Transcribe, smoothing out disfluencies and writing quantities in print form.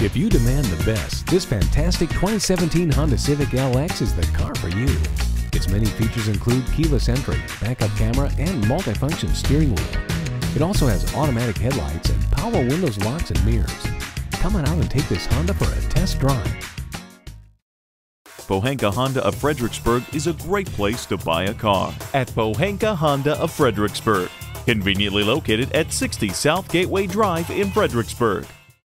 If you demand the best, this fantastic 2017 Honda Civic LX is the car for you. Its many features include keyless entry, backup camera, and multifunction steering wheel. It also has automatic headlights and power windows, locks, and mirrors. Come on out and take this Honda for a test drive. Pohanka Honda of Fredericksburg is a great place to buy a car. At Pohanka Honda of Fredericksburg, conveniently located at 60 South Gateway Drive in Fredericksburg.